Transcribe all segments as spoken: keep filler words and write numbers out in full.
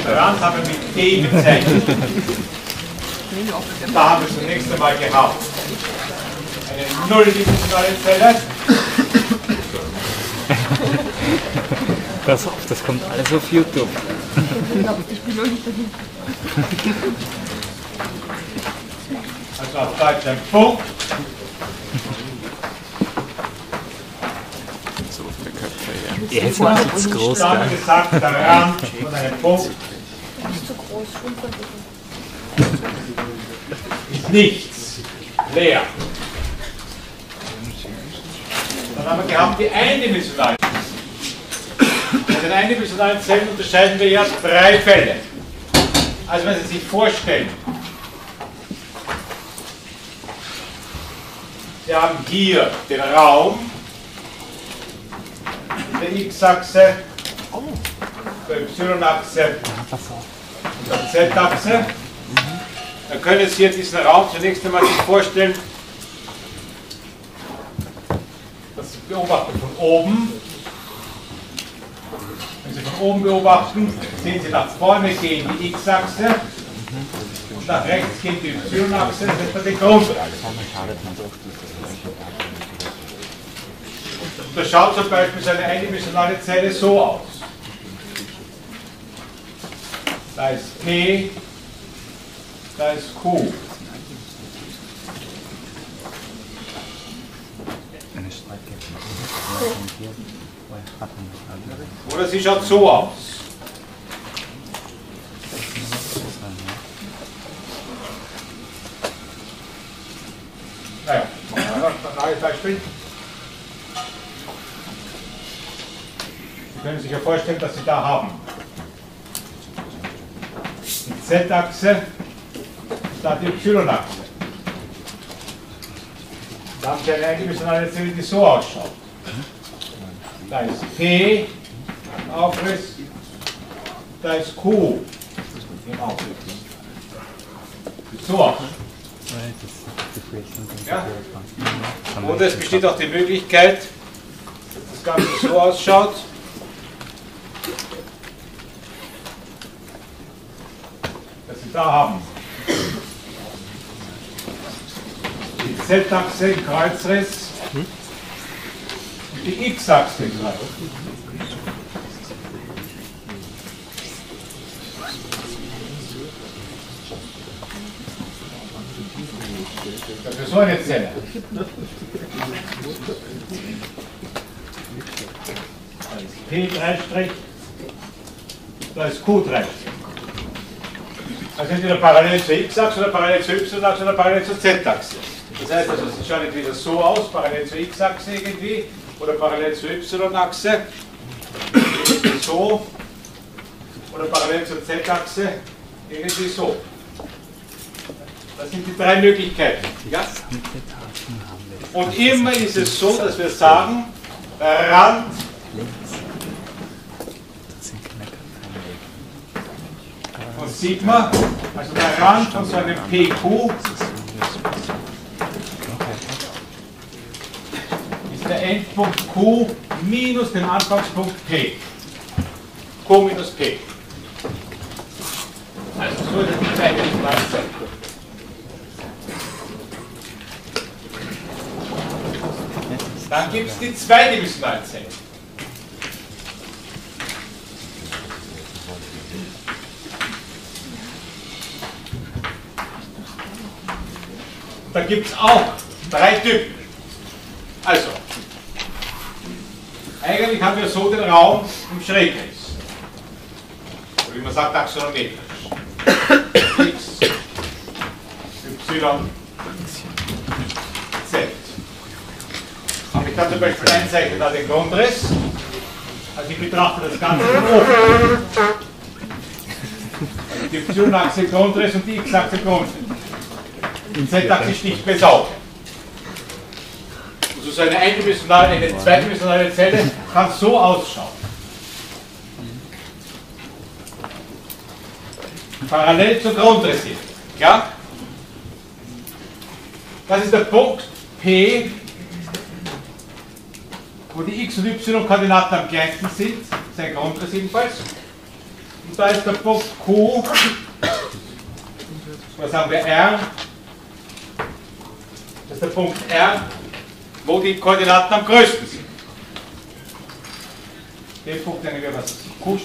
und Rand haben wir mit T bezeichnet. Da haben wir zunächst einmal gehabt eine nulldimensionale Zelle. Pass auf, das kommt alles auf YouTube. Also auf Deutsch ein Punkt. Er ist noch viel zu groß. Da haben wir gesagt, der Rand von einem Punkt Nicht zu groß, ist nichts, leer. Dann haben wir gehabt die eindimensionalen. Bei den eindimensionalen Zellen unterscheiden wir ja drei Fälle. Also wenn Sie sich vorstellen, Sie haben hier den Raum, der X-Achse, der Y-Achse und der Z-Achse. Dann können Sie hier diesen Raum zunächst einmal sich vorstellen, dass Sie beobachten von oben. Wenn Sie von oben beobachten, sehen Sie nach vorne gehen die X-Achse und nach rechts gehen die Y-Achse, das ist der Grundbereich. Da schaut zum Beispiel so eine eindimensionale Zelle so aus. Da ist P, da ist Q. Oder sie schaut so aus. Naja, ein neues Beispiel. Sie können sich ja vorstellen, dass Sie da haben die Z-Achse, da die Y-Achse. Da haben Sie eine eindimensionale Zelle, die so ausschaut. Da ist P im Aufriss, da ist Q im Aufriss. Sieht so aus. Ja? Und es besteht auch die Möglichkeit, dass das Ganze so ausschaut. Dass Sie da haben die Z-Achse im Kreuzriss und die X-Achse im Kreuzriss. Das ist so eine Zelle. Da ist P drei Strich, da ist Q drei Strich. Also entweder parallel zur X-Achse oder parallel zur Y-Achse oder parallel zur Z-Achse. Das heißt also, sie schauen entweder so aus, parallel zur X-Achse irgendwie, oder parallel zur Y-Achse, so, oder parallel zur Z-Achse, irgendwie so. Das sind die drei Möglichkeiten. Ja? Und immer ist es so, dass wir sagen, der Rand von Sigma, also der Rand von so einem P Q, ist der Endpunkt Q minus den Anfangspunkt P. Q minus P. Also so ist die zweite Gleichzeit. Dann gibt es die zweidimensionale Zelle. Da gibt es auch drei Typen. Also, eigentlich haben wir so den Raum im Schrägriss. Wie man sagt, axonometrisch. X, Y, Z. Aber ich kann zum Beispiel einzeichnen da den Grundriss. Also ich betrachte das Ganze von oben. Also die Y-Achse Grundriss und die X-Achse Grundriss. Die Z-Achse sticht besser auf. Also so eine eindimensionale, eine zweidimensionale Zelle kann so ausschauen. Parallel zur Grundrissierung. Ja? Das ist der Punkt P, wo die X- und Y-Koordinaten am kleinsten sind, sein Grundriss jedenfalls. Und da ist der Punkt Q, was sagen wir R, das ist der Punkt R, wo die Koordinaten am größten sind. Den Punkt nennen wir was? Q',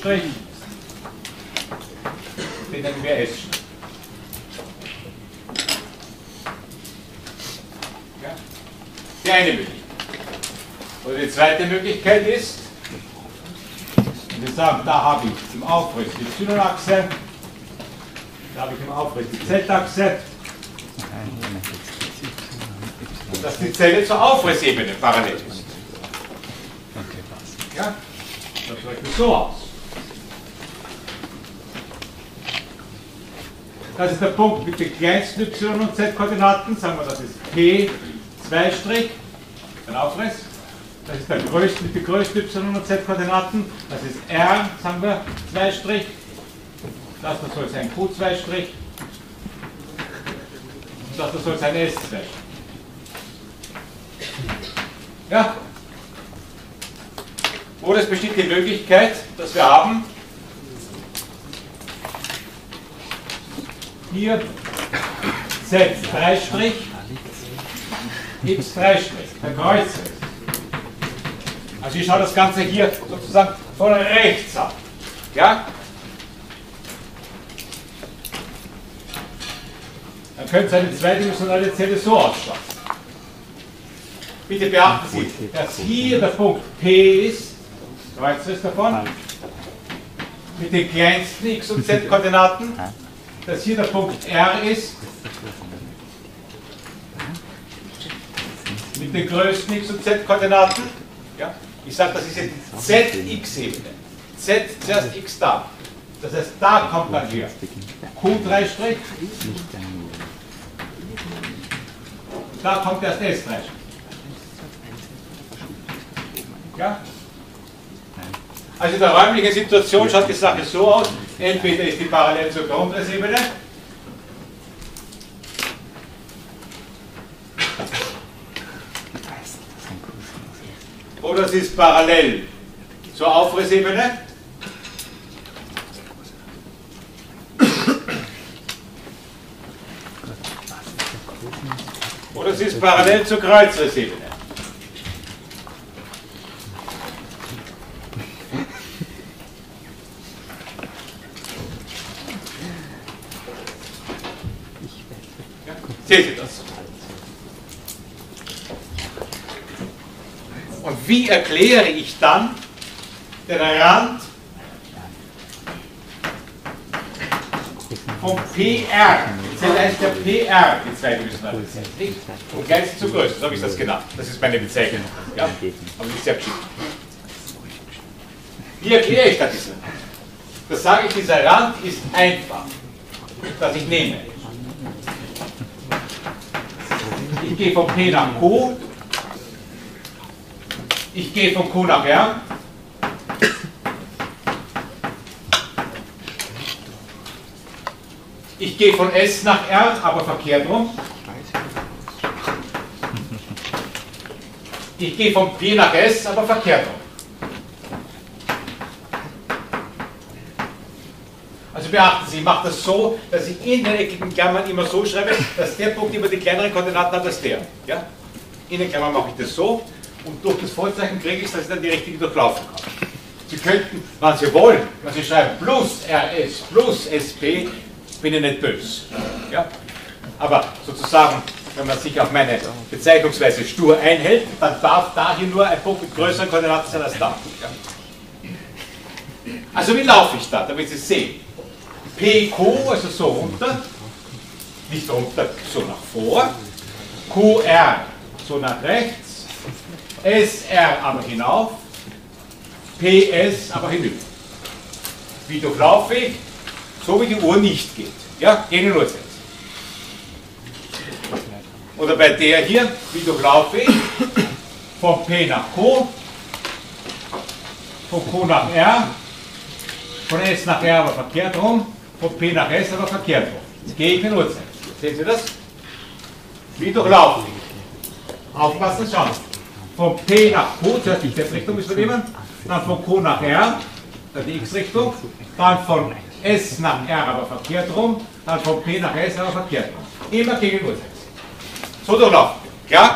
den nennen wir S'. Ja? Die eine Möglichkeit. Oder die zweite Möglichkeit ist, wir sagen, da habe ich im Aufriss die Y-Achse, da habe ich im Aufriss die Z-Achse, dass die Zelle zur Aufrissebene parallel ist. Ja? Das rechnet so aus. Das ist der Punkt mit den kleinsten Y- und Z-Koordinaten, sagen wir, das ist P zwei', ein Aufriss. Das ist der größte mit den größten Y- und Z-Koordinaten. Das ist R, sagen wir, zwei'. Das soll sein Q zwei'. Und das soll sein S zwei'. Ja? Oder es besteht die Möglichkeit, dass wir haben, hier Z drei', X drei', der Kreuz. Also ich schaue das Ganze hier sozusagen von rechts an. Ja? Dann könnte eine zweidimensionale Zelle so ausschauen. Bitte beachten Sie, dass hier der Punkt P ist, Kreuz ist davon, mit den kleinsten X- und Z-Koordinaten, dass hier der Punkt R ist, mit den größten X- und Z-Koordinaten. Ja? Ich sage, das ist jetzt Z X-Ebene. Z zuerst X da. Das heißt, da kommt dann hier Q drei', da kommt erst S drei'. Ja? Also in der räumlichen Situation schaut die Sache so aus, entweder ist die parallel zur Grundrissebene, oder sie ist parallel zur Aufrissebene, oder sie ist parallel zur Kreuzrissebene. Ja, seht ihr das? Und wie erkläre ich dann den Rand vom P R? Das heißt der P R, die zweidimensionale Zelle. Nicht? Und kleinste zu größte, so habe ich das genannt. Das ist meine Bezeichnung. Ja? Aber die ist sehr geschickt. Wie erkläre ich das? Das sage ich, dieser Rand ist einfach, dass ich nehme. Ich gehe von P nach Q. Ich gehe von Q nach R. Ich gehe von S nach R, aber verkehrt rum. Ich gehe von P nach S, aber verkehrt rum. Also beachten Sie, ich mache das so, dass ich in den eckigen Klammern immer so schreibe, dass der Punkt immer die kleineren Koordinaten hat als der. Ja? In den Klammern mache ich das so. Und durch das Vorzeichen kriege ich, dass ich dann die richtige durchlaufen kann. Sie könnten, wenn Sie wollen, wenn Sie schreiben plus R S plus S P, bin ich nicht böse. Ja? Aber sozusagen, wenn man sich auf meine Bezeichnungsweise stur einhält, dann darf da hier nur ein Punkt mit größeren Koordinaten sein als da. Ja? Also wie laufe ich da, damit Sie sehen? P Q, also so runter, nicht runter, so nach vor, Q R so nach rechts, S R aber hinauf, P S aber hinüber. Wie durchlaufe ich? So wie die Uhr nicht geht. Ja, gehen in Uhrzeit. Oder bei der hier, wie durchlaufe ich? Von P nach Q, von Q nach R, von S nach R aber verkehrt rum, von P nach S aber verkehrt rum. Jetzt gehe ich in Uhrzeit. Sehen Sie das? Wie durchlaufe ich? Aufpassen, schauen. Von P nach Q, zuerst die Z-Richtung müssen wir nehmen, dann von Q nach R, dann die X-Richtung, dann von S nach R aber verkehrt rum, dann von P nach S aber verkehrt rum. Immer gegen Uhrzeit. So durchlaufen. Klar?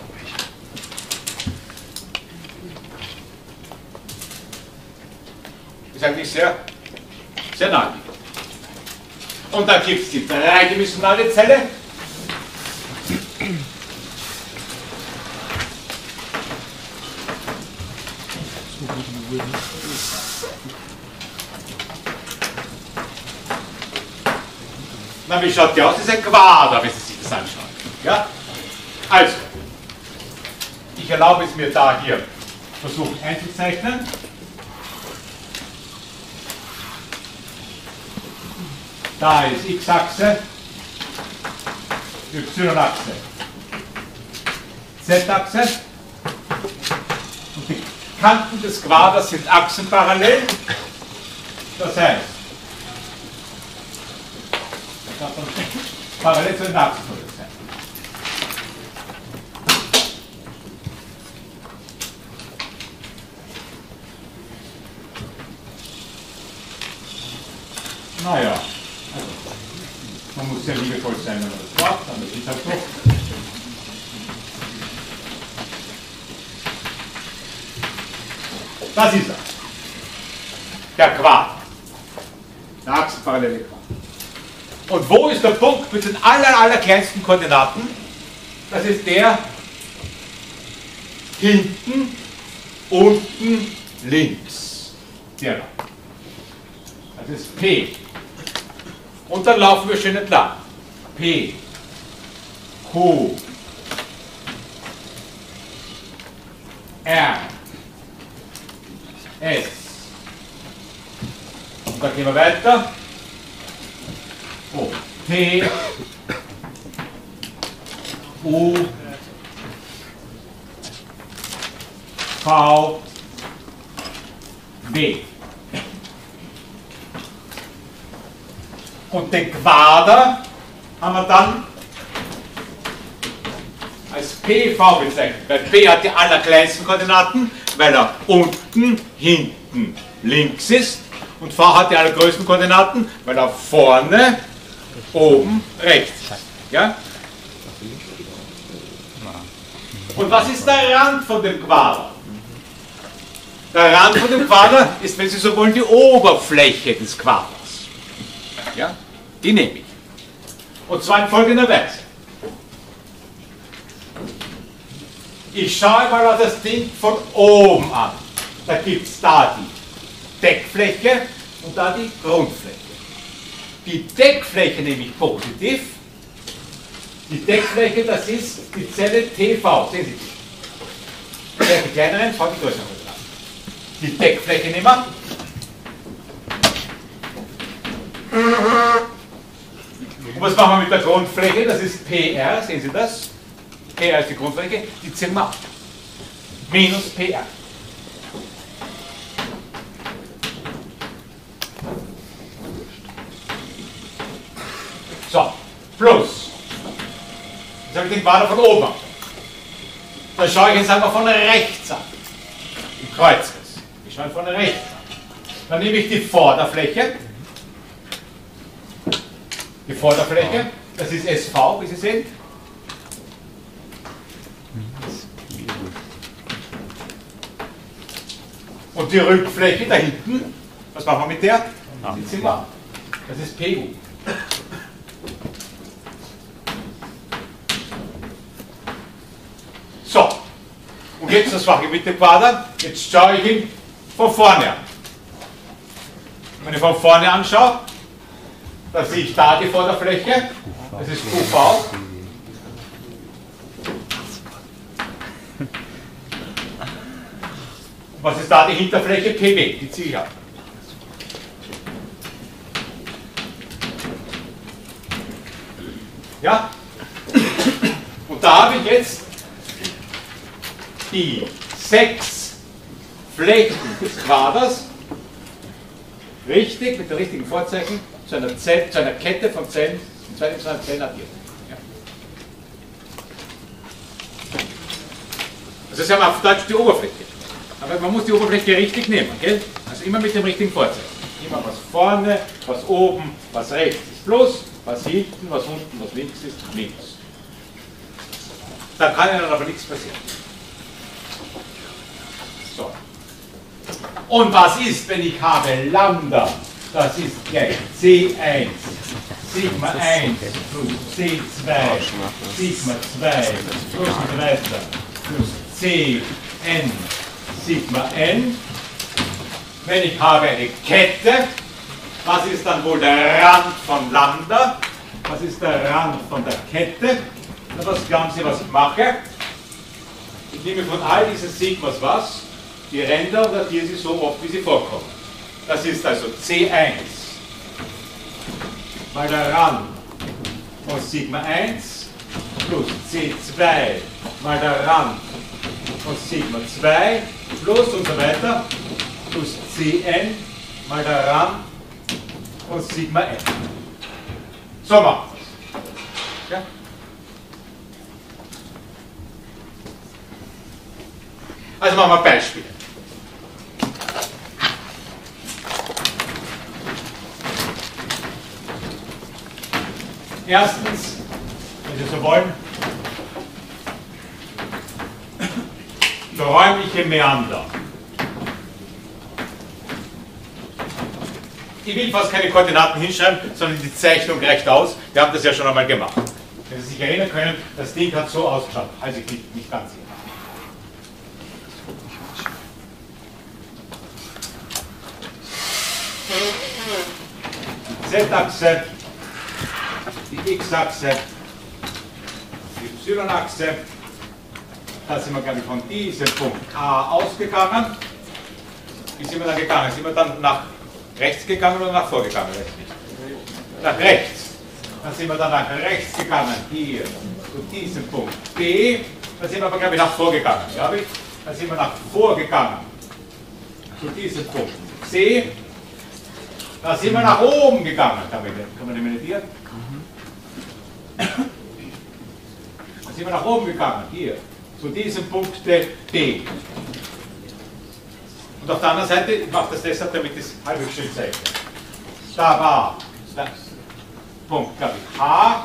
Ist eigentlich sehr, sehr naheliegend. Und dann gibt es die dreidimensionale Zelle. Na, wie schaut die aus? Das ist ein Quader, wenn Sie sich das anschauen. Ja? Also, ich erlaube es mir da hier versuchen einzuzeichnen. Da ist X-Achse, Y-Achse, Z-Achse und die Kanten des Quaders sind achsenparallel. Das heißt, das darf dann parallel zu den Achsen sein. Naja. Man muss sehr liebevoll sein, wenn man das macht, aber das ist halt so. Das ist er. Der Quader. Der achsenparallele Quader. Und wo ist der Punkt mit den aller, aller kleinsten Koordinaten? Das ist der hinten, unten, links. Der da. Das ist P. Und dann laufen wir schön entlang. P, Q, R, S. Und dann gehen wir weiter. Oh, T, U, V, W. Und den Quader haben wir dann als P V bezeichnet, weil P hat die allerkleinsten Koordinaten, weil er unten, hinten, links ist, und V hat die allergrößten Koordinaten, weil er vorne, oben, rechts ist. Ja? Und was ist der Rand von dem Quader? Der Rand von dem Quader ist, wenn Sie so wollen, die Oberfläche des Quaders. Ja? Die nehme ich. Und zwar in folgender Weise. Ich schaue mal auf das Ding von oben an. Da gibt es da die Deckfläche und da die Grundfläche. Die Deckfläche nehme ich positiv. Die Deckfläche, das ist die Zelle T V. Sehen Sie die? Die kleineren, V die größeren. Die Deckfläche nehmen wir. Und was machen wir mit der Grundfläche? Das ist P R, sehen Sie das? P R ist die Grundfläche, die ziehen wir ab. Minus P R. So, plus. Jetzt habe ich den Quader von oben an. Dann schaue ich jetzt einmal von rechts an. Im Kreuzriss. Ich schaue von rechts an. Dann nehme ich die Vorderfläche. Die Vorderfläche, das ist S V, wie Sie sehen. Und die Rückfläche da hinten, was machen wir mit der? Die ziehen wir ab. Das ist P U. So, und jetzt das mache ich mit dem Quader. Jetzt schaue ich ihn von vorne an. Wenn ich von vorne anschaue, da sehe ich da die Vorderfläche, das ist Q V. Was ist da die Hinterfläche? P W, die ziehe ich ab. Ja? Und da habe ich jetzt die sechs Flächen des Quaders, richtig, mit dem richtigen Vorzeichen, zu einer, Zell, zu einer Kette von Zellen, in zweidimensionalen Zellen addiert. Ja. Also das ist ja auf Deutsch die Oberfläche. Aber man muss die Oberfläche richtig nehmen, gell? Also immer mit dem richtigen Vorzeichen. Immer was vorne, was oben, was rechts ist plus, was hinten, was unten, was links ist, minus. Da kann Ihnen aber nichts passieren. So. Und was ist, wenn ich habe Lambda? Das ist gleich C eins, Sigma eins plus C zwei, Sigma zwei plus und so weiter, plus C n, Sigma n. Wenn ich habe eine Kette, was ist dann wohl der Rand von Lambda? Was ist der Rand von der Kette? Na, was glauben Sie, was ich mache? Ich nehme von all diesen Sigmas was? Die Ränder und datiere sie so oft, wie sie vorkommen. Das ist also C eins mal der Rand von Sigma eins plus C zwei mal der Rand von Sigma zwei plus und so weiter plus Cn mal der Rand von Sigma n. So machen wir es. Ja? Also machen wir Beispiele. Erstens, wenn Sie so wollen, der räumliche Mäander. Ich will fast keine Koordinaten hinschreiben, sondern die Zeichnung reicht aus. Wir haben das ja schon einmal gemacht. Wenn Sie sich erinnern können, das Ding hat so ausgeschaut. Also ich bin nicht ganz sicher. Die Z-Achse, die X-Achse, die Y-Achse. Da sind wir, glaube ich, von diesem Punkt A ausgegangen. Wie sind wir dann gegangen? Sind wir dann nach rechts gegangen oder nach vorgegangen? Nach rechts. Dann sind wir dann nach rechts gegangen, hier, zu diesem Punkt B. Dann sind wir aber, glaube ich, nach vorgegangen. Glaube ich. Dann sind wir nach vorgegangen, zu diesem Punkt C. Da sind wir nach oben gegangen. Kann man, kann man meditieren? Da sind wir nach oben gegangen, hier, zu diesem Punkt D. Und auf der anderen Seite, ich mache das deshalb, damit ich es halbwegs schön zeige. Da war der Punkt, glaube ich, H.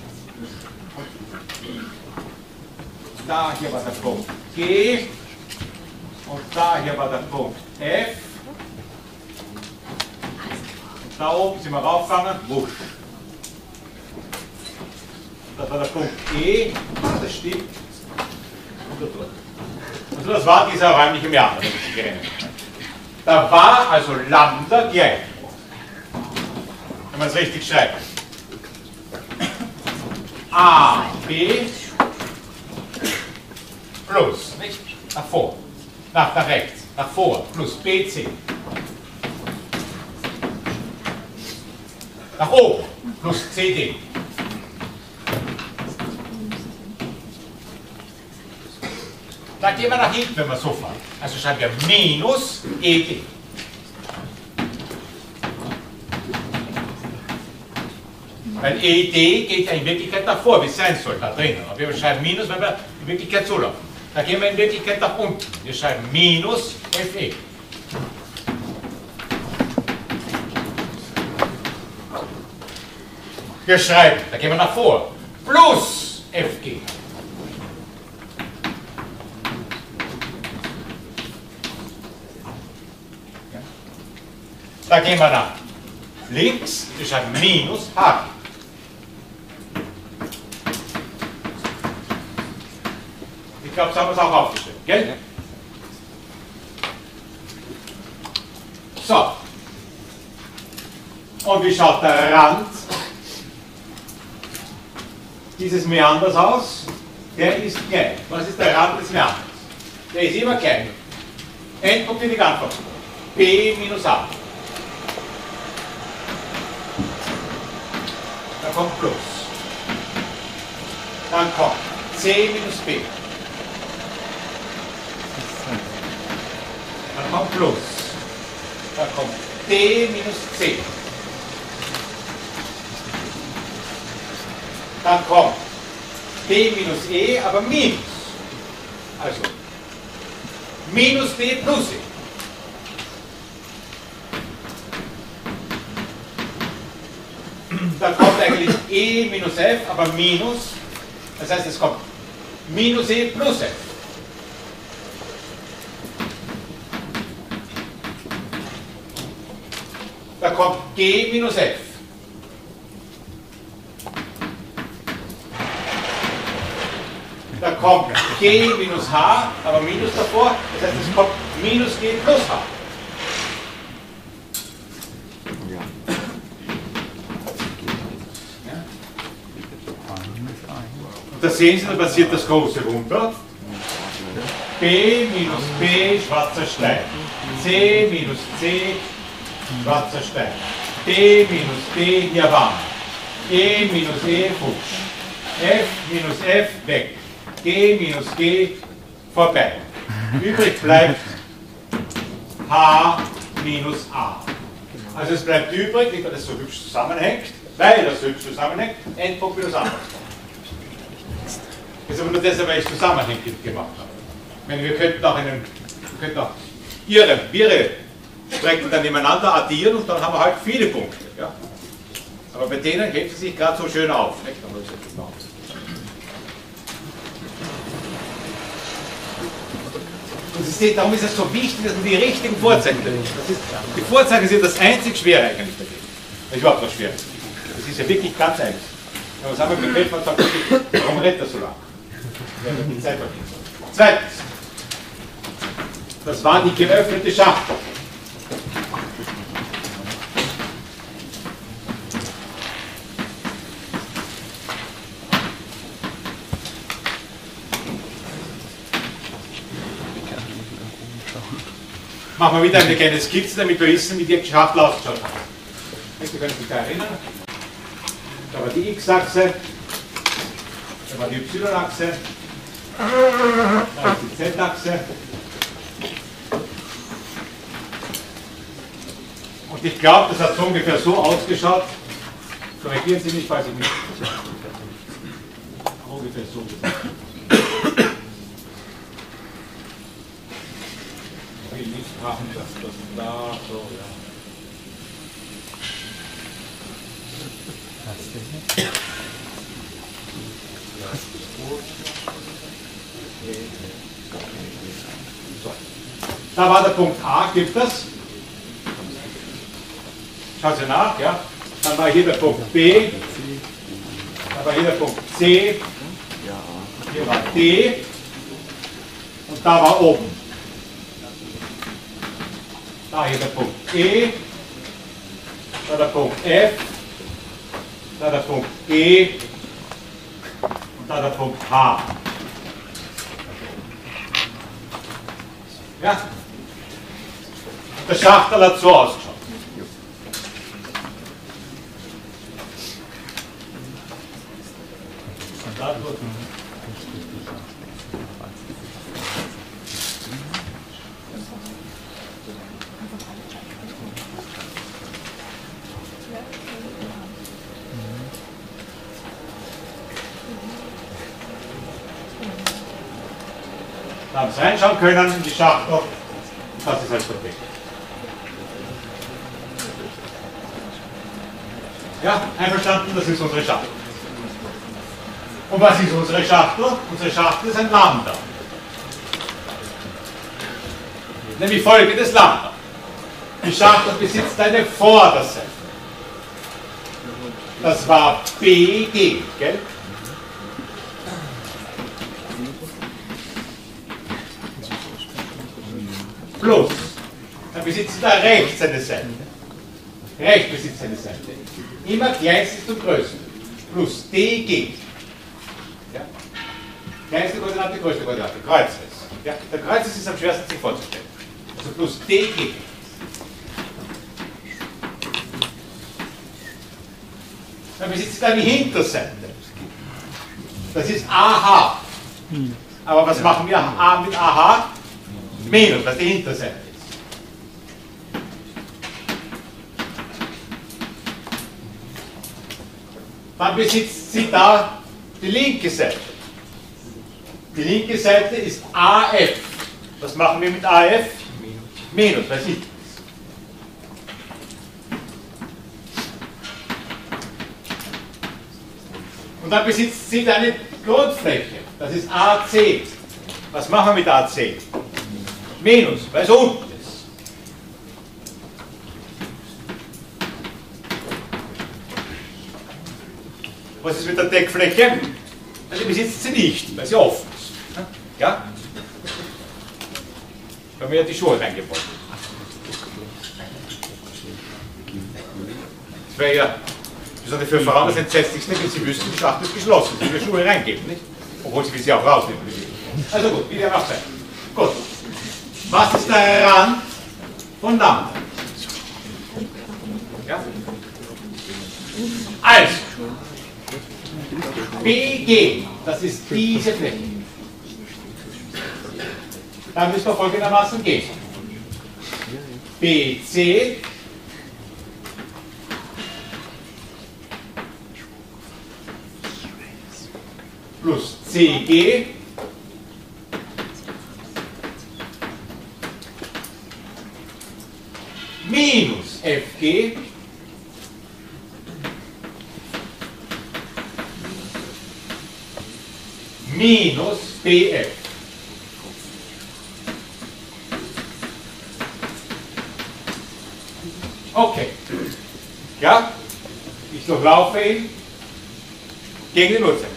Da hier war der Punkt G. Und da hier war der Punkt F. Da oben sind wir raufgegangen, wusch. Das war der Punkt E, das stimmt. Also das war dieser räumliche Mäander, den ich gerechnet habe. Da war also Lambda gleich, wenn man es richtig schreibt, A, B plus, nicht? Nach vor, nach, nach rechts, nach vor, plus B, C. Nach oben, plus C D. Dann gehen wir nach hinten, wenn wir so fahren. Also schreiben wir minus E D. Weil E D geht ja in Wirklichkeit nach vor, wie es sein soll, da drinnen. Aber wir schreiben minus, wenn wir in Wirklichkeit so laufen. Da gehen wir in Wirklichkeit nach unten. Wir schreiben minus F E. Wir schreiben, da gehen wir nach vor, plus F G. Ja. Da gehen wir nach links, wir schreiben minus H G. Ich glaube, so haben wir es auch aufgeschrieben, gell? So. Und wie schaut der Rand dieses Mäanders aus? Der ist gleich. Was ist der Rand des Mäanders? Der ist immer gleich. Endpunkt in die Antwort. B minus A. Da kommt Plus. Dann kommt C minus B. Dann kommt Plus. Dann kommt D minus C. Dann kommt D minus E, aber minus. Also minus D plus E. da kommt eigentlich E minus F, aber minus. Das heißt, es kommt minus E plus F. Da kommt G minus F. Da kommt G minus H, aber minus davor. Das heißt, es kommt minus G plus H. Und da sehen Sie, da passiert das große Wunder. B minus B, schwarzer Stein. C minus C, schwarzer Stein. D minus D, Nirvana. E minus E, Futsch. F minus F, weg. G minus G, vorbei. Übrig bleibt H minus A. Also es bleibt übrig, weil das so hübsch zusammenhängt, weil das so hübsch zusammenhängt, Endpunkt minus A. Das ist aber nur deshalb, weil ich zusammenhängend gemacht habe. Ich meine, wir könnten auch, einen, wir könnten auch ihre, ihre Strecken dann nebeneinander addieren und dann haben wir halt viele Punkte. Ja? Aber bei denen hebt sie sich gerade so schön auf. Nicht? Und Sie sehen, darum ist es so wichtig, dass man die richtigen Vorzeichen benutzt. Die Vorzeichen sind das einzig Schwere eigentlich dagegen. Das ist überhaupt noch schwer. Das ist ja wirklich ganz einfach. Aber was haben wir begriffen und sagt, warum redet das so lang? Die Zeit vergeht. Zweitens. Das war die geöffnete Schachtel. Machen wir wieder eine kleine Skizze, damit wir wissen, wie die Schachtel ausgeschaut hat. Sie können sich da erinnern. Da war die X-Achse, da war die Y-Achse, da ist die Z-Achse. Und ich glaube, das hat so ungefähr so ausgeschaut. Korrigieren Sie mich, falls ich nicht. Ungefähr so. Ich will nicht machen, dass das da so, ja. So. Da war der Punkt A, gibt es. Schauen Sie nach, ja. Dann war hier der Punkt B. Da war hier der Punkt C. Hier war D. Und da war oben. Da hier der Punkt E. Da der Punkt F. Da der Punkt G und da der Punkt H. Ja? Der Schachtel hat so ausgeschaut. Da haben Sie reinschauen können in die Schachtel und das ist halt verdeckt. Ja, einverstanden, das ist unsere Schachtel. Und was ist unsere Schachtel? Unsere Schachtel ist ein Lambda. Nämlich folgendes Lambda. Die Schachtel besitzt eine Vorderseite. Das war B G, gell? Plus, dann besitzt da rechts eine Seite. Rechts besitzt eine Seite. Immer kleinstes zum größten. Plus D G. Ja? Kleinste Koordinate, größte Koordinate. Kreuzes. Ja? Der Kreuzes ist am schwersten sich vorzustellen. Also plus D G. Dann besitzt da die Hinterseite. Das ist A H. Aber was machen wir A mit A H? Minus, was die Hinterseite ist. Dann besitzt sie da die linke Seite. Die linke Seite ist A F. Was machen wir mit A F? Minus, was ist das? Und dann besitzt sie eine Grundfläche. Das ist A C. Was machen wir mit A C? Minus, weil es unten ist. Was ist mit der Deckfläche? Also besitzt sie nicht, weil sie offen ist. Ja? Weil wir ja die Schuhe reingebaut haben. Das wäre ja besonders für Frauen das Entsetzlichste, wenn sie wüssten, die Schachtel ist geschlossen, sie wir Schuhe reingeben, nicht? Obwohl sie sie auch rausnehmen. Also gut, wie der auch sein. Gut. Was ist der Rand von Lambda? Ja? Also, B G, das ist diese Fläche. Dann müssen wir folgendermaßen gehen. B C plus C G minus F G minus B F. Okay. Ja? Ich durchlaufe ihn gegen den Uhrzeigersinn.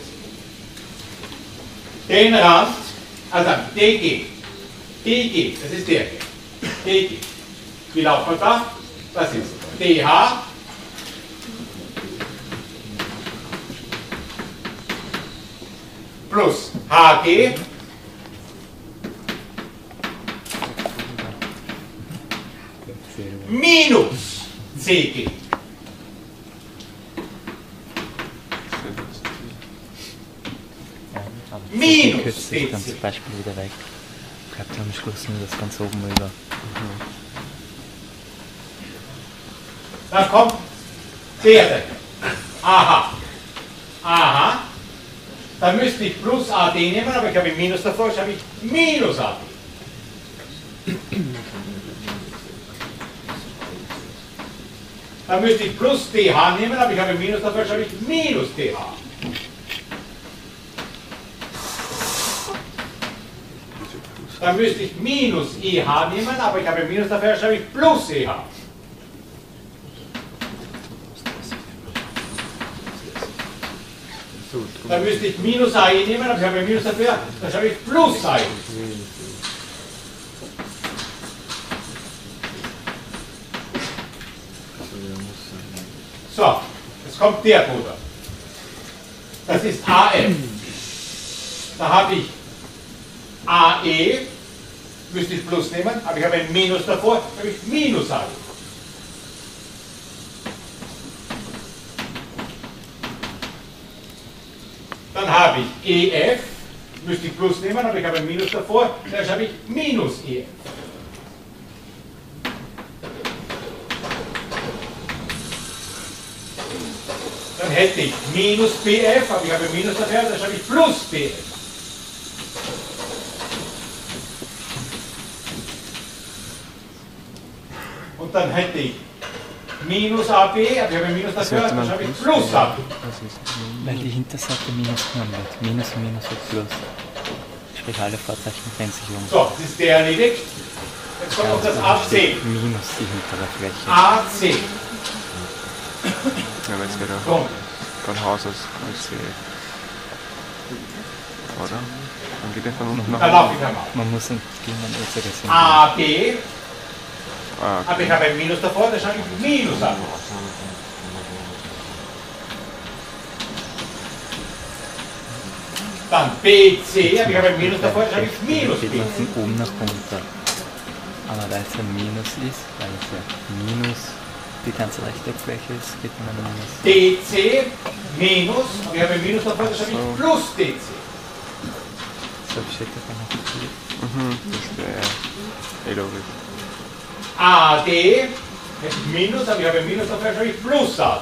Den Rand, also D G. D G, das ist der hier. D G. Wie laufen wir da? Das ist D H plus H G minus C G. Minus kürzt sich dann zum Beispiel wieder weg. Bleibt am Schluss nur das ganz oben über. Mhm. Dann kommt der Seite. Aha. Aha. Dann müsste ich plus A D nehmen, aber ich habe Minus davor, jetzt habe ich minus A D. Dann müsste ich plus D H nehmen, aber ich habe Minus davor, jetzt habe ich minus D H. Dann müsste ich minus E H nehmen, aber ich habe Minus dafür, schreibe ich plus E H. Dann müsste ich minus A E nehmen, aber ich habe Minus dafür, dann schreibe ich plus A E. So, jetzt kommt der Bruder. Das ist A F. Da habe ich A E, müsste ich plus nehmen, aber ich habe ein Minus davor, habe ich Minus A E. Dann habe ich E F, müsste ich plus nehmen, aber ich habe ein Minus davor, dann habe ich Minus E F. Dann hätte ich minus B F, aber ich habe ein Minus davor, dann habe ich plus B F. Und dann hätte ich minus A B, aber ich habe ein Minus dafür, dann habe ich plus A B. Weil die Hinterseite Minus genommen wird. Minus und Minus wird Plus. Sprich, alle Vorzeichen drehen sich um. So, das ist der erledigt. Jetzt kommt noch das A C. Minus die hintere Fläche. A C. Ja, aber jetzt wieder So. von Haus aus als C. Oder? Dann geht er von unten nach Dann laufe ich einmal. Man muss gegen den Uhrzeigersinn. A B, Ah, aber ich habe ein Minus davor, dann schreibe ich Minus A B. Dann B C, aber ich habe ein Minus davor, dann schreibe ich Minus B Geht man C. von oben nach unten. Aber weil es ein Minus ist, weil es ja Minus die ganze rechte Fläche ist, geht man ein Minus. D C minus, aber ich habe ein Minus davor, dann schreibe ich plus D C. So steht das dann noch. mhm, das wäre eh logisch. A D, hätte ich Minus, aber ich habe ein Minus davor, dann schreibe ich plus A D.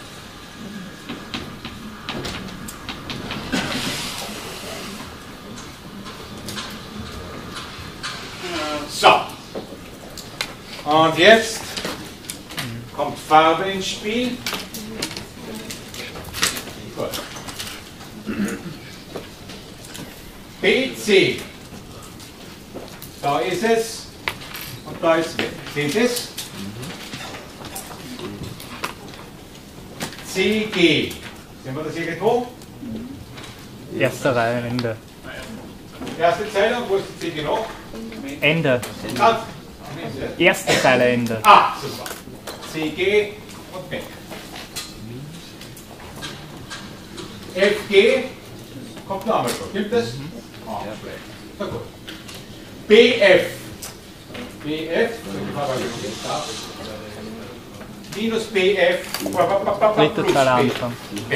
So. Und jetzt kommt Farbe ins Spiel. Gut. B C. Da ist es. Und da ist es. Sehen Sie es? C G. Sehen wir das irgendwo? Erste Reihe, Ende. Erste Zeile, und wo ist die C G noch? Ende. Ah, Erste Zeile, Ende. ah, super. C G und weg. F G kommt noch einmal schon. Gibt es? Ah, schlecht. Na gut. B F. B F. Minus B F. Dritte Zeile Anfang.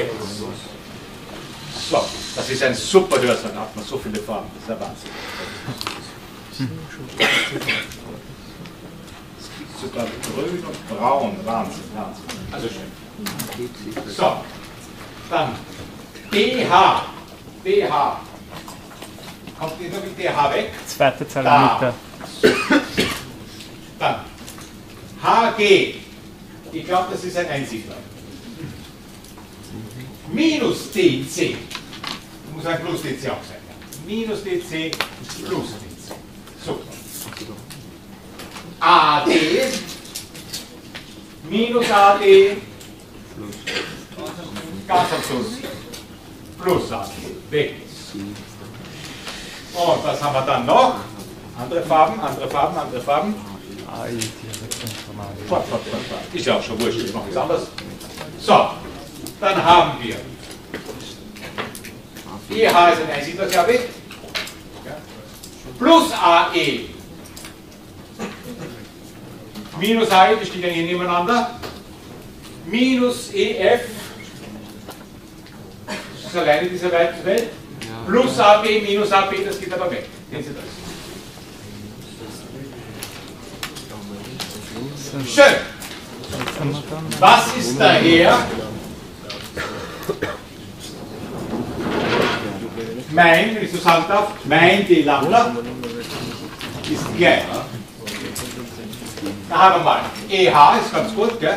So, das ist ein super Hörsaal, da hat man so viele Farben, das ist der Wahnsinn. Es gibt sogar grün und braun, Wahnsinn, Wahnsinn. Also schön. So, dann D H. D H. Kommt nur mit D H weg. Zweite Zeile Da. Mitte. Dann H G. Ich glaube, das ist ein Einsiedler. Minus D C. Muss ein Plus D C auch sein. Minus D C plus D C. So. A D minus A D ganz am Schluss plus A D. Weg. Und was haben wir dann noch? Andere Farben, andere Farben, andere Farben. Ah, ich direkt Informatik. Fort, fort, fort, fort. Ist ja auch schon wurscht, ich mache nichts anderes. So, dann haben wir E H ist ein Einsiedler, glaube ich. Ja. Plus A E. Minus A E, die stehen ja hier nebeneinander. Minus E F. Das ist alleine diese weite Welt. Plus A B, minus A B, das geht aber weg. Sehen Sie das? Schön. Was ist daher mein, wenn ich so sagen darf, mein D Lambda ist gleich. Da haben wir mal. E H ist ganz gut, gell?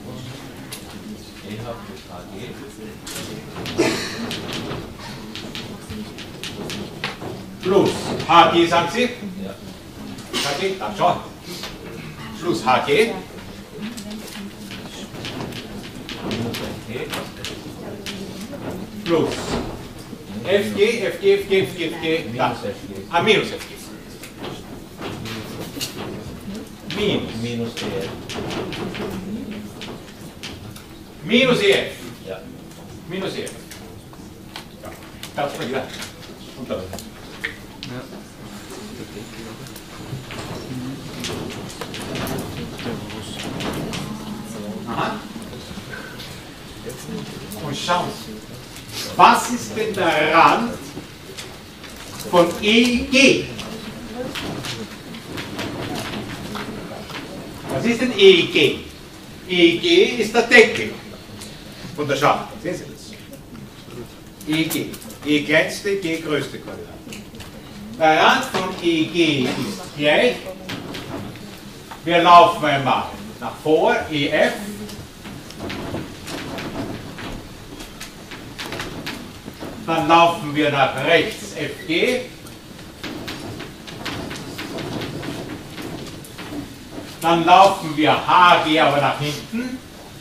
Plus H G, sagen Sie? H G, dann schon. Plus H G. Plus F G, F G, F G, F G, F G, dann. Ah, minus F G. Minus. Minus E F. Minus E F. Ja. Minus E F. Ja, ganz mal wieder. Und da. Aha. Und schauen Sie, was ist denn der Rand von E G? Was ist denn E G? E G ist der Deckel von der Schachtel. Sehen Sie das? E G. E kleinste, G größte Koordinate. Der Rand von E G ist gleich. Wir laufen einmal nach vor, E F. Dann laufen wir nach rechts, F G. Dann laufen wir H G aber nach hinten.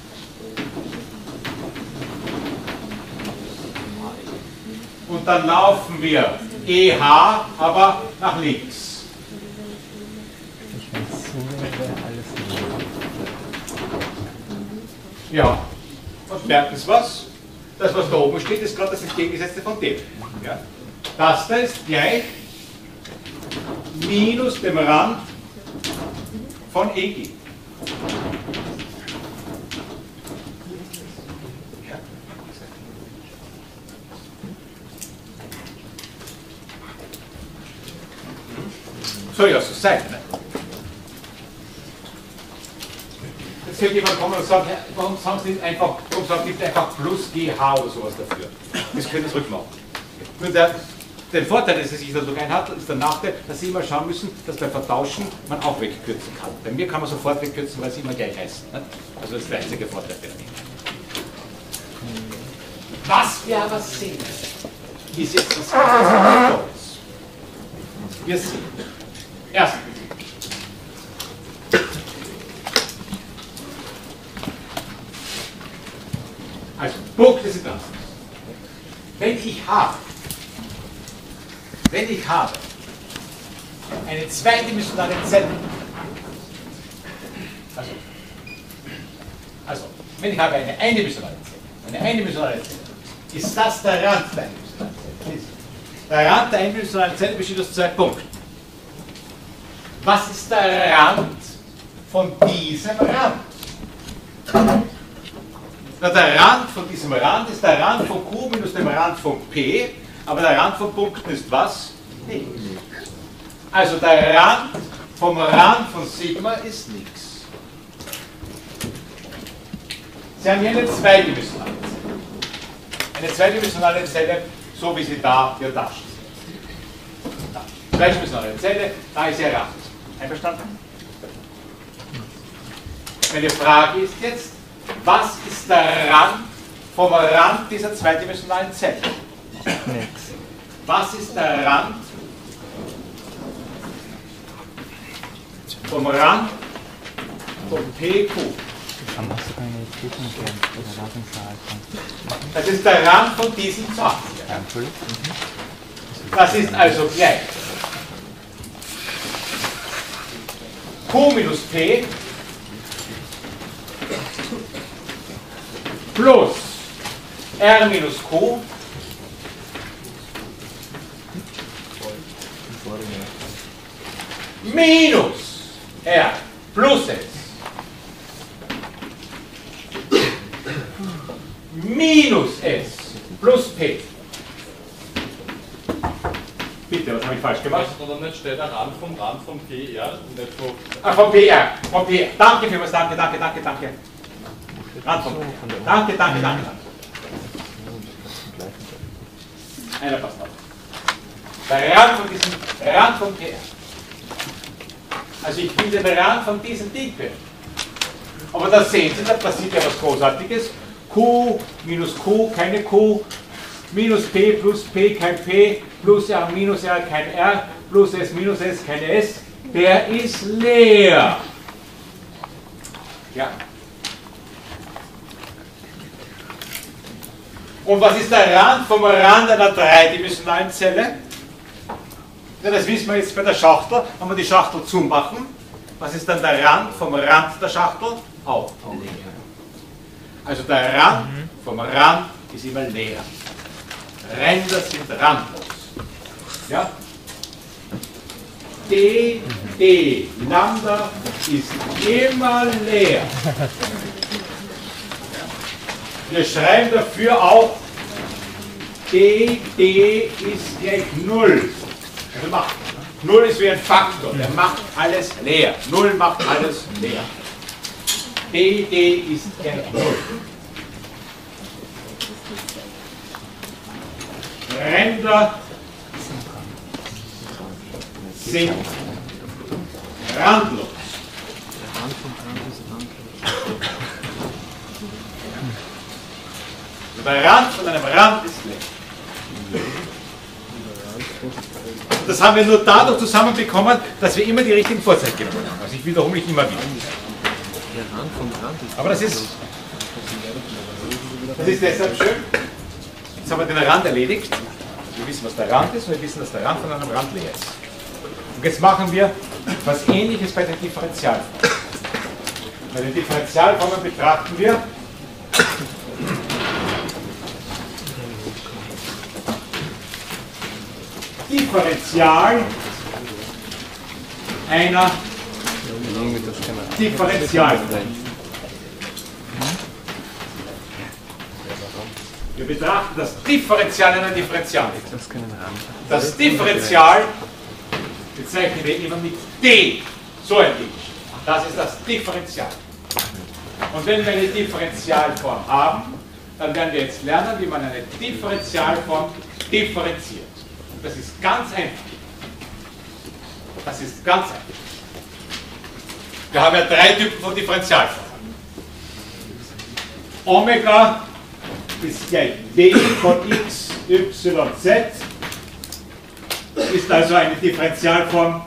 Und dann laufen wir E H aber nach links. Ich weiß so, wäre alles nicht. Ja. Und merken Sie was? Das, was da oben steht, ist gerade das Entgegengesetzte von dem. Ja? Das da ist gleich minus dem Rand von E G. Ja? Soll ja so sein, ne? Jetzt wird jemand kommen und sagen, ja, warum sagen Sie nicht einfach, warum sagen Sie nicht einfach plus G H oder sowas dafür? Das können Sie rückmachen. Nur der, der Vorteil, dass es sich dadurch einhat, ist der Nachteil, dass Sie immer schauen müssen, dass beim Vertauschen man auch wegkürzen kann. Bei mir kann man sofort wegkürzen, weil sie immer gleich heißen. Ne? Also das ist der einzige Vorteil für mich. Was wir aber sehen, ist jetzt was ganz anderes. Wir sehen. Erstens. Also, Punkte sind das. Wenn ich habe, wenn ich habe eine zweidimensionale Zelle, also, also wenn ich habe eine eindimensionale Zelle, eine eindimensionale Zelle, ist das der Rand der eindimensionalen Zelle. Der Rand der eindimensionalen Zelle besteht aus zwei Punkten. Was ist der Rand von diesem Rand? Na, der Rand von diesem Rand ist der Rand von Q minus dem Rand von P, aber der Rand von Punkten ist was? Nichts. Also der Rand vom Rand von Sigma ist nichts. Sie haben hier eine zweidimensionale Zelle. Eine zweidimensionale Zelle, so wie sie da hier darstellt. Da. Zweidimensionale Zelle, da ist ihr Rand. Einverstanden? Meine Frage ist jetzt, was ist der Rand vom Rand dieser zweidimensionalen Zelle? Nix. Was ist der Rand vom Rand von P Q? Kann man sogar eine Prüfung geben oder Ladungsverhalten. Das ist der Rand von diesem Zahn. Ja, Entschuldigung. Das ist also gleich Q minus P plus R minus Q minus R plus S minus S plus P. Bitte, was habe ich falsch gemacht? Oder nicht steht der Rand vom Rand vom P R und nicht vom. Ah, vom P R. Vom P R. Danke vielmals, danke, danke, danke, danke. Rand vom P R. Danke, danke, danke, danke. Einer passt auf. Der Rand von diesem Rand vom P R. Also ich will den Rand von diesem Ding werden. Aber da sehen Sie, da passiert ja was Großartiges. Q minus Q, keine Q, minus P plus P, kein P, plus R minus R, kein R, plus S minus S, keine S. Der ist leer. Ja. Und was ist der Rand vom Rand einer dreidimensionalen Zelle? Ja, das wissen wir jetzt bei der Schachtel. Wenn wir die Schachtel zumachen, was ist dann der Rand vom Rand der Schachtel? Auch leer. Also der Rand vom Rand ist immer leer. Ränder sind randlos. Ja? D, D, Lambda ist immer leer. Wir schreiben dafür auch, D, D ist gleich null. Also macht, null ist wie ein Faktor, der macht alles leer. null macht alles leer. D, D ist gleich null. Ränder sind randlos. Der Rand von einem Rand ist leer. Das haben wir nur dadurch zusammenbekommen, dass wir immer die richtigen Vorzeichen geben. Also ich wiederhole mich immer wieder. Aber das ist, das ist deshalb schön. Jetzt haben wir den Rand erledigt. Wir wissen, was der Rand ist und wir wissen, dass der Rand von einem Rand leer ist. Und jetzt machen wir was Ähnliches bei den Differentialformen. Bei den Differentialformen betrachten wir Differential einer Differentialform. Wir betrachten das Differential einer Differentialform. Das Differential bezeichnen wir immer mit D. So ein Ding. Das ist das Differential. Und wenn wir eine Differentialform haben, dann werden wir jetzt lernen, wie man eine Differentialform differenziert. Das ist ganz einfach. Das ist ganz einfach. Wir haben ja drei Typen von Differentialformen. Omega ist gleich d von x, y, z, ist also eine Differentialform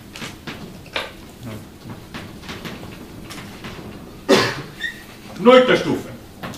nullter Stufe.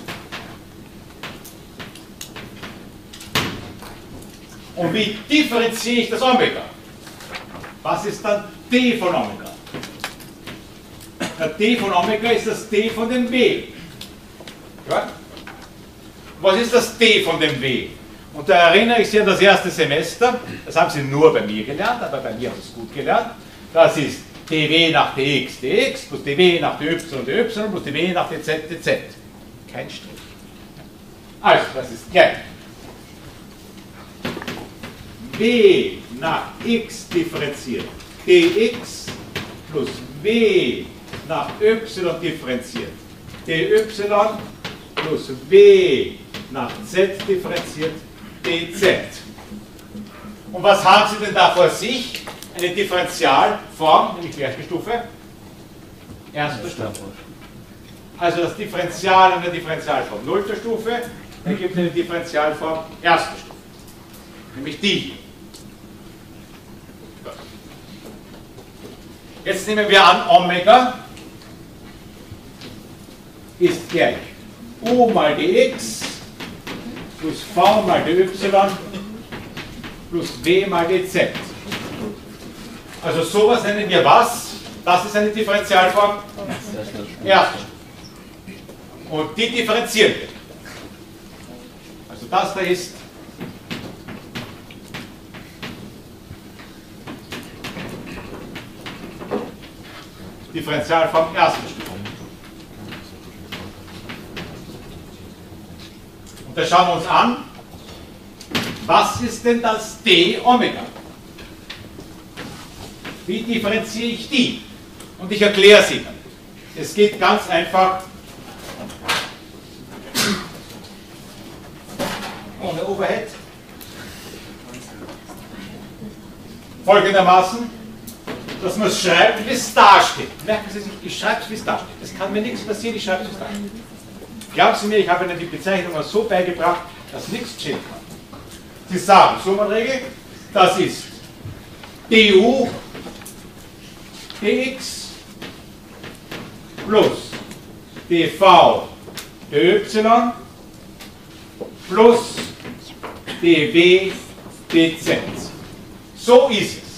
Und wie differenziere ich das Omega? Was ist dann d von Omega? Der d von Omega ist das d von dem w. Ja? Was ist das d von dem w? Und da erinnere ich Sie an das erste Semester, das haben Sie nur bei mir gelernt, aber bei mir haben Sie es gut gelernt. Das ist dw nach dx, dx plus dw nach dy, dy plus dw nach dz, dz. Kein Strich. Also, das ist gleich w nach x differenziert dx plus w nach y differenziert dy plus w nach z differenziert dz. Und was haben Sie denn da vor sich? Eine Differentialform, nämlich welche Stufe? Erste Stufe. Also das Differential an der Differentialform nullter Stufe ergibt eine Differentialform erster Stufe. Nämlich die hier. Jetzt nehmen wir an, Omega ist gleich u mal dx plus v mal dy plus w mal dz. Also sowas nennen wir was? Das ist eine Differentialform erster Stufe. Und die differenzieren wir. Also das da ist Differentialform erster Stufe. Und da schauen wir uns an, was ist denn das d Omega? Wie differenziere ich die? Und ich erkläre es Ihnen. Es geht ganz einfach ohne Overhead. Folgendermaßen, dass man es schreibt, wie es da steht. Merken Sie sich, ich schreibe es, wie es da steht. Es kann mir nichts passieren, ich schreibe es, wie es da steht. Glauben Sie mir, ich habe Ihnen die Bezeichnungen so beigebracht, dass nichts geschehen kann. Sie sagen, Summenregel, das ist du dx plus dv dy plus dw dz. So ist es.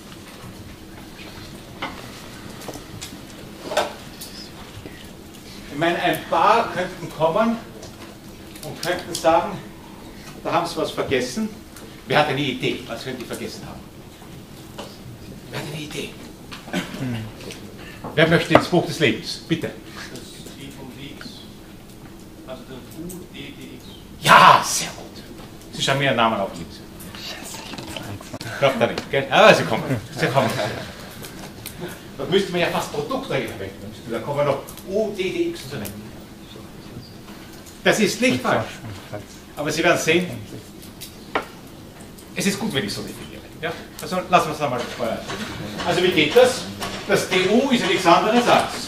Ich meine, ein paar könnten kommen und könnten sagen, da haben Sie was vergessen. Wer hat eine Idee? Was könnten die vergessen haben? Wer hat eine Idee? Hm. Wer möchte ins Buch des Lebens? Bitte. Das d von dx. Also der u d dx. Ja, sehr gut. Sie schauen mir Ihren Namen auf links. Klappt da nicht, gell? Ah, Sie kommen. Sie kommen. Da müsste man ja fast Produktregel verwenden. Da kommen wir noch u d dx und so weiter. Das ist nicht falsch. Aber Sie werden sehen, es ist gut, wenn ich so definiere. Ja? Also lassen wir es einmal vorher. Also wie geht das? Das du ist ja nichts anderes als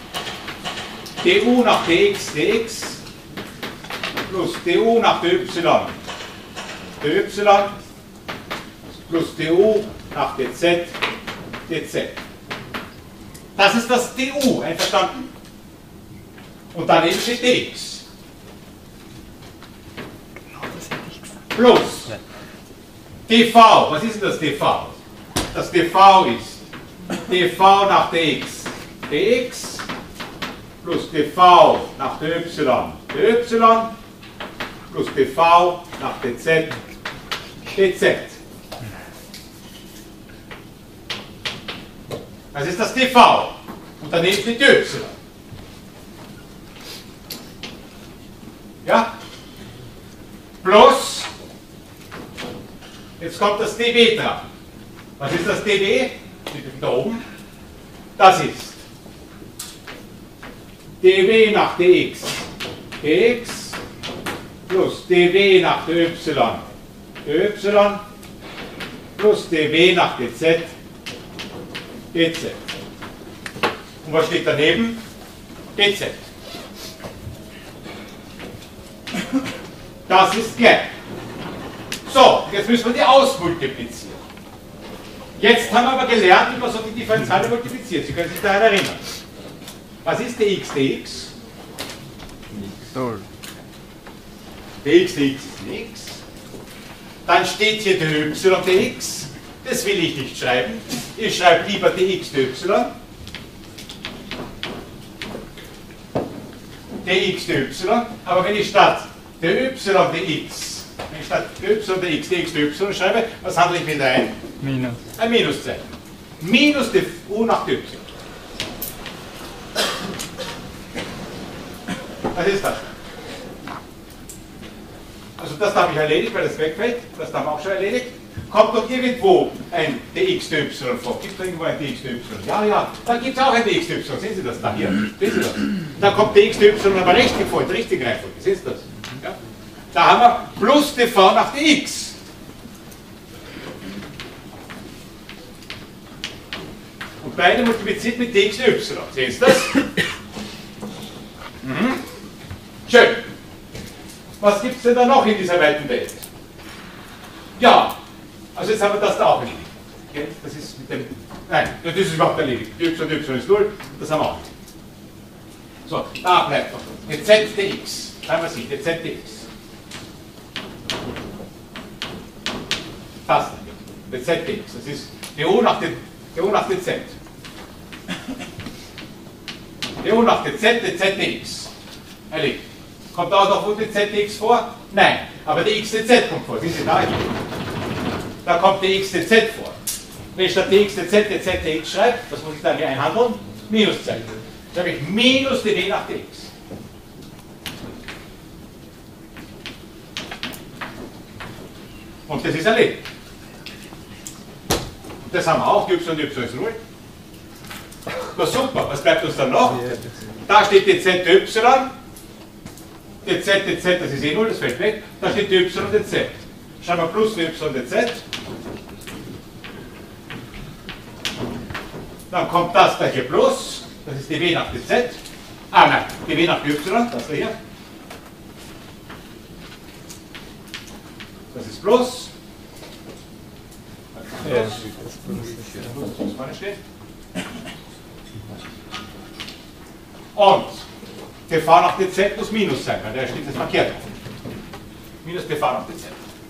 du nach dx dx plus du nach dy dy plus du nach dz dz. Das ist das du, einverstanden? Und daneben steht dx. Plus dv, was ist denn das dv? Das dv ist dv nach dx dx plus dv nach dy dy plus dv nach dz dz. Das ist das dv und daneben steht dy. Ja? Plus, jetzt kommt das dw dran. Was ist das dw? Da oben. Das ist dw nach dx dx plus dw nach dy dy plus dw nach dz dz. Und was steht daneben? dz. das ist gleich. So, jetzt müssen wir die ausmultiplizieren. Jetzt haben wir aber gelernt, wie man so die Differentiale multipliziert. Sie können sich daran erinnern. Was ist dx dx? null. dx dx ist nichts. Dann steht hier dy dx. Das will ich nicht schreiben. Ich schreibe lieber dx dy. dx dy. Aber wenn ich statt dy dx, wenn ich statt dy dx dx dy schreibe, was handle ich mir da ein? Minus. Ein Minuszeichen. Minus die u nach dy. Was ist das? Also das habe ich erledigt, weil das wegfällt. Das haben wir auch schon erledigt. Kommt doch irgendwo ein dx dy vor. Gibt es irgendwo ein dx dy? Ja, ja. Da gibt es auch ein dx dy. Sehen Sie das da hier? Sehen Sie das? Da kommt dx dy aber rechts vor, in der richtigen Reihenfolge. Sehen Sie das? Ja? Da haben wir plus dv nach dx. Und beide multipliziert mit dx dy. Sehen Sie das? Mhm. Schön. Was gibt es denn da noch in dieser weiten Welt? Ja, also jetzt haben wir das da auch erledigt. Okay? Das ist mit dem. Nein, das ist überhaupt erledigt. y, y ist null, das haben wir auch. So, da bleibt noch dz dx. Schreiben wir sich, dz dx. Passt. dz dx. Das ist du nach, du nach dz. du nach dz, dz dx. Erledigt. Kommt auch noch wo dz dx vor? Nein, aber dx dz kommt vor. Sind Sie da? Da kommt dx dz vor. Wenn ich statt dx dz dz dx schreibe, was muss ich dann hier einhandeln? Minuszeichen. Schreibe ich minus dw nach dx. Und das ist erledigt. Und das haben wir auch, y und y ist null. Na super, was bleibt uns dann noch? Da steht dz dy. dz, dz, das ist eh null, das fällt weg. Da steht dy dz. Schreiben wir plus dy dz. Dann kommt das da hier plus. Das ist dw nach dz. Ah nein, dw nach y, das da hier. Das ist plus. Ja, Das muss vorne stehen. Und dv nach dz muss minus sein, weil da steht das verkehrt. Minus dv nach dz.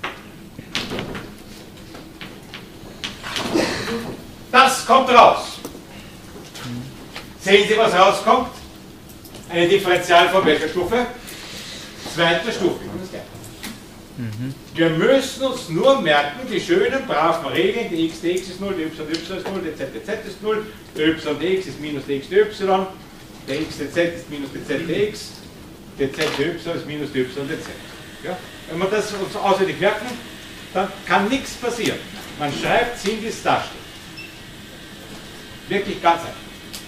Das kommt raus. Sehen Sie, was rauskommt? Eine Differential von welcher Stufe? Zweiter Stufe. Wir müssen uns nur merken, die schönen, braven Regeln, die x dx ist null, die y y ist null, dz dz ist null, der y dx ist minus dx dy, der x dz ist minus dz dx, dz dy ist minus dy dz. Ja? Wenn wir das uns auswendig merken, dann kann nichts passieren. Man schreibt hin, wie es da steht. Wirklich ganz einfach.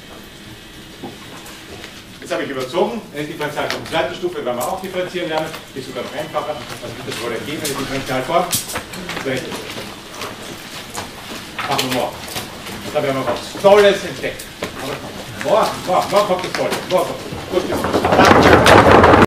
Jetzt habe ich überzogen, eine Differential von zweiter Stufe werden wir auch differenzieren lernen, die ist sogar noch einfacher, also wird das wohl ergeben, eine Differentialform. Machen wir morgen. Da werden wir was Tolles entdecken. Aber morgen, morgen, morgen kommt das Tolle. Morgen kommt das. Gut,